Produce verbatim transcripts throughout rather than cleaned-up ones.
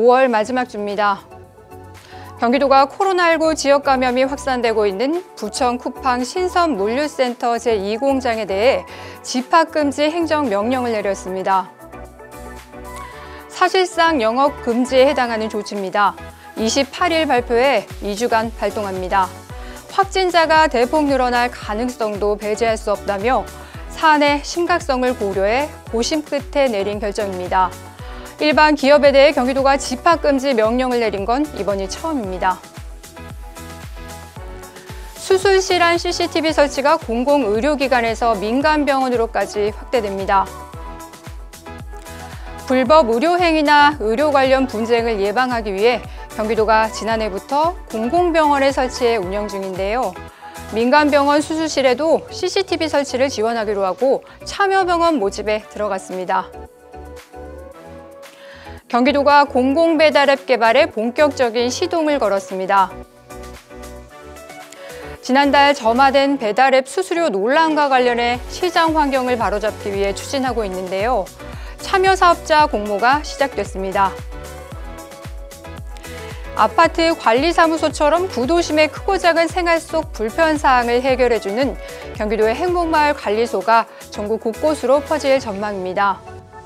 오월 마지막 주입니다. 경기도가 코로나십구 지역 감염이 확산되고 있는 부천 쿠팡 신선 물류센터 제이 공장에 대해 집합금지 행정명령을 내렸습니다. 사실상 영업 금지에 해당하는 조치입니다. 이십팔 일 발표해 이 주간 발동합니다. 확진자가 대폭 늘어날 가능성도 배제할 수 없다며 사안의 심각성을 고려해 고심 끝에 내린 결정입니다. 일반 기업에 대해 경기도가 집합금지 명령을 내린 건 이번이 처음입니다. 수술실 안 씨씨티비 설치가 공공의료기관에서 민간병원으로까지 확대됩니다. 불법 의료행위나 의료 관련 분쟁을 예방하기 위해 경기도가 지난해부터 공공병원을 설치해 운영 중인데요. 민간병원 수술실에도 씨씨티비 설치를 지원하기로 하고 참여병원 모집에 들어갔습니다. 경기도가 공공배달앱 개발에 본격적인 시동을 걸었습니다. 지난달 점화된 배달앱 수수료 논란과 관련해 시장 환경을 바로잡기 위해 추진하고 있는데요. 참여 사업자 공모가 시작됐습니다. 아파트 관리사무소처럼 구도심의 크고 작은 생활 속 불편사항을 해결해주는 경기도의 행복마을 관리소가 전국 곳곳으로 퍼질 전망입니다.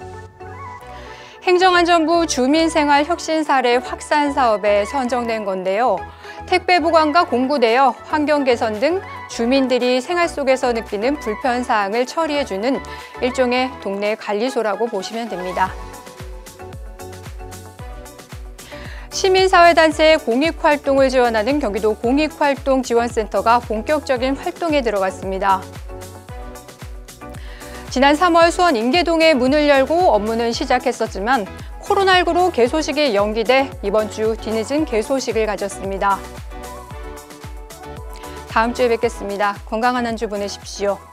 행정안전부 주민생활혁신 사례 확산 사업에 선정된 건데요. 택배 보관과 공구대여, 환경 개선 등 주민들이 생활 속에서 느끼는 불편 사항을 처리해주는 일종의 동네 관리소라고 보시면 됩니다. 시민사회단체의 공익활동을 지원하는 경기도 공익활동지원센터가 본격적인 활동에 들어갔습니다. 지난 삼월 수원 인계동에 문을 열고 업무는 시작했었지만 코로나십구로 개소식이 연기돼 이번 주 뒤늦은 개소식을 가졌습니다. 다음 주에 뵙겠습니다. 건강한 한 주 보내십시오.